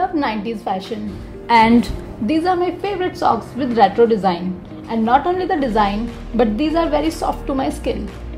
love 90s fashion, and these are my favorite socks with retro design. And not only the design, but these are very soft to my skin.